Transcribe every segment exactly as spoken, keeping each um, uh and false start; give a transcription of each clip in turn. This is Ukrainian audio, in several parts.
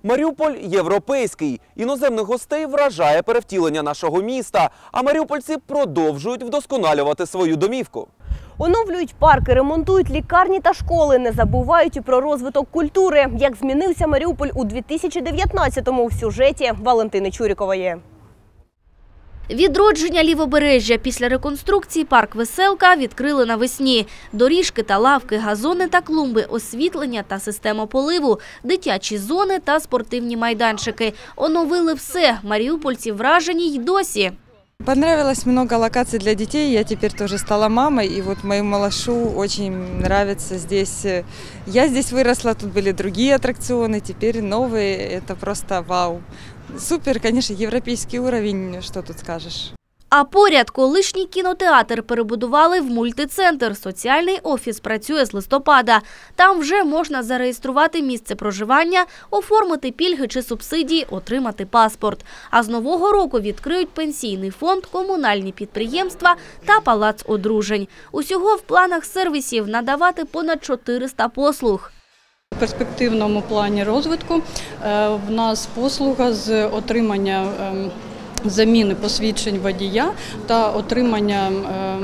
Маріуполь – європейський. Іноземних гостей вражає перевтілення нашого міста, а маріупольці продовжують вдосконалювати свою домівку. Оновлюють парки, ремонтують лікарні та школи, не забувають і про розвиток культури. Як змінився Маріуполь у дві тисячі дев'ятнадцятому в сюжеті Валентини Чурікової. Відродження Лівобережжя після реконструкції парк «Веселка» відкрили навесні. Доріжки та лавки, газони та клумби, освітлення та система поливу, дитячі зони та спортивні майданчики. Оновили все. Маріупольці вражені й досі. Понравилось много локаций для детей. Я теперь тоже стала мамой, и вот моему малышу очень нравится здесь. Я здесь выросла, тут были другие аттракционы, теперь новые. Это просто вау. Супер, конечно, европейский уровень, что тут скажешь. А поряд колишній кінотеатр перебудували в мультицентр. Соціальний офіс працює з листопада. Там вже можна зареєструвати місце проживання, оформити пільги чи субсидії, отримати паспорт. А з нового року відкриють пенсійний фонд, комунальні підприємства та палац одружень. Усього в планах сервісів надавати понад чотириста послуг. У перспективному плані розвитку в нас послуга з отримання заміни посвідчень водія та отримання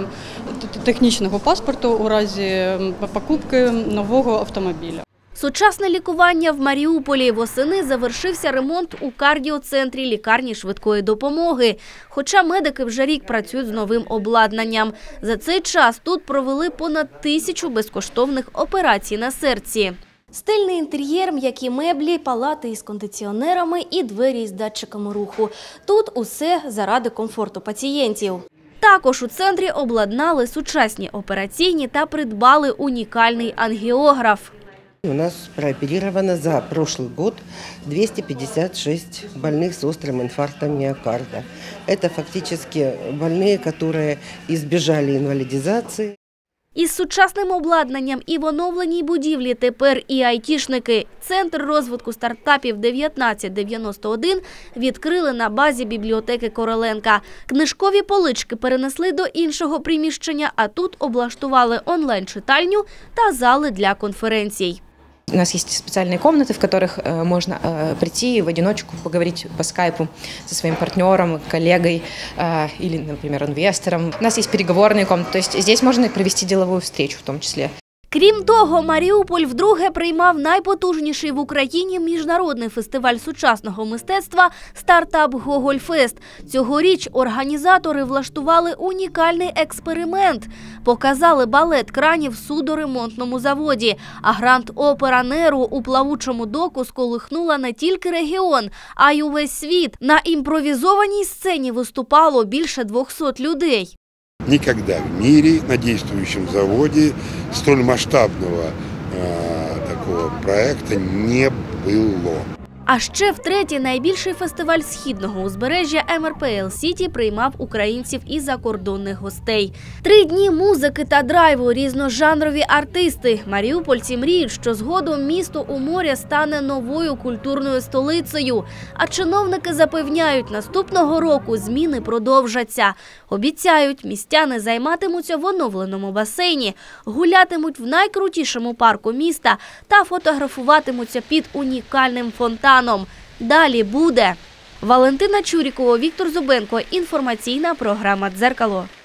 технічного паспорту у разі покупки нового автомобіля. Сучасне лікування в Маріуполі. Восени завершився ремонт у кардіоцентрі лікарні швидкої допомоги. Хоча медики вже рік працюють з новим обладнанням. За цей час тут провели понад тисячу безкоштовних операцій на серці. Стильний інтер'єр, м'які меблі, палати із кондиціонерами і двері із датчиками руху. Тут усе заради комфорту пацієнтів. Також у центрі обладнали сучасні операційні та придбали унікальний ангіограф. У нас прооперировано за прошлый год двести пятьдесят шесть больных с острым инфарктом миокарда. Это фактически больные, которые избежали інвалідизації. Із сучасним обладнанням і в оновленій будівлі тепер і айтішники. Центр розвитку стартапів дев'ятнадцять дев'яносто один відкрили на базі бібліотеки Короленка. Книжкові полички перенесли до іншого приміщення, а тут облаштували онлайн-читальню та зали для конференцій. У нас есть специальные комнаты, в которых можно прийти в одиночку, поговорить по скайпу со своим партнером, коллегой или, например, инвестором. У нас есть переговорные комнаты, то есть здесь можно провести деловую встречу в том числе. Крім того, Маріуполь вдруге приймав найпотужніший в Україні міжнародний фестиваль сучасного мистецтва «Стартап Гогольфест». Цьогоріч організатори влаштували унікальний експеримент. Показали балет кранів в судоремонтному заводі. А гранд-опера «Неру» у плавучому доку сколихнула не тільки регіон, а й увесь світ. На імпровізованій сцені виступало більше двохсот людей. Никогда в мире на действующем заводе столь масштабного э, такого проекта не было. А ще втретє найбільший фестиваль східного узбережжя ем ер пе ел Сіті приймав українців і закордонних гостей. Три дні музики та драйву, різножанрові артисти. Маріупольці мріють, що згодом місто у моря стане новою культурною столицею. А чиновники запевняють, наступного року зміни продовжаться. Обіцяють, містяни займатимуться в оновленому басейні, гулятимуть в найкрутішому парку міста та фотографуватимуться під унікальним фонтаном. Далі буде. Валентина Чурікова, Віктор Зубенко. Інформаційна програма «Дзеркало».